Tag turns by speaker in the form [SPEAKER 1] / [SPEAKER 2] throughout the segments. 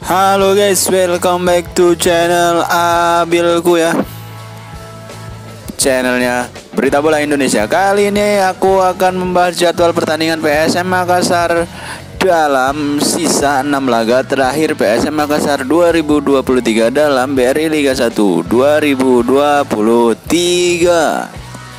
[SPEAKER 1] Halo guys, welcome back to channel Abilku ya. Channelnya Berita Bola Indonesia. Kali ini aku akan membahas jadwal pertandingan PSM Makassar dalam sisa 6 laga terakhir PSM Makassar 2023 dalam BRI Liga 1 2023.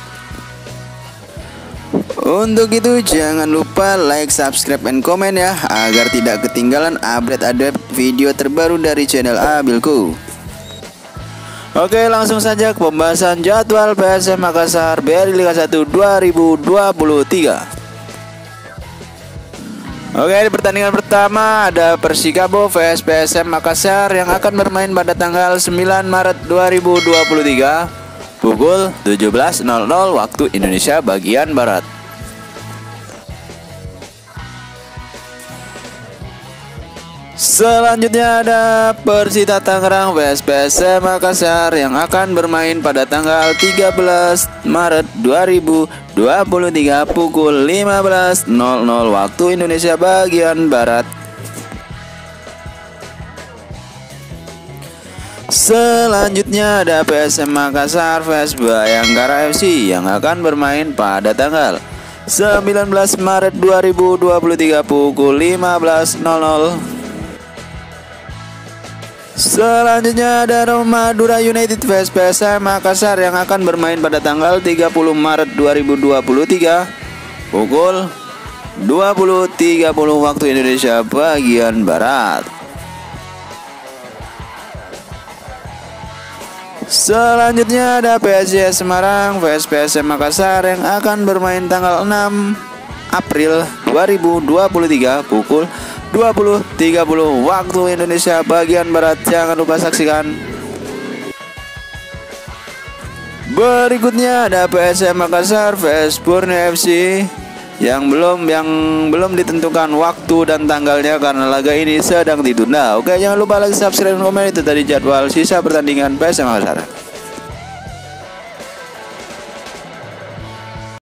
[SPEAKER 1] Untuk itu jangan lupa like, subscribe, and komen ya, agar tidak ketinggalan update video terbaru dari channel Abilku. Oke, langsung saja ke pembahasan jadwal PSM Makassar BRI Liga 1 2023. Oke, di pertandingan pertama ada Persikabo vs PSM Makassar yang akan bermain pada tanggal 9 Maret 2023 pukul 17.00 waktu Indonesia bagian Barat. Selanjutnya ada Persita Tangerang vs PSM Makassar yang akan bermain pada tanggal 13 Maret 2023 pukul 15.00 waktu Indonesia bagian Barat. Selanjutnya ada PSM Makassar vs Bayangkara FC yang akan bermain pada tanggal 19 Maret 2023 pukul 15.00. Selanjutnya ada Madura United vs PSM Makassar yang akan bermain pada tanggal 30 Maret 2023 pukul 20.30 waktu Indonesia bagian Barat. Selanjutnya ada PSIS Semarang vs PSM Makassar yang akan bermain tanggal 6 April 2023 pukul 20.30 waktu Indonesia bagian Barat. Jangan lupa saksikan. Berikutnya ada PSM Makassar vs Borneo FC yang belum ditentukan waktu dan tanggalnya karena laga ini sedang ditunda. Oke, jangan lupa like, subscribe, dan komen. Itu tadi jadwal sisa pertandingan PSM Makassar.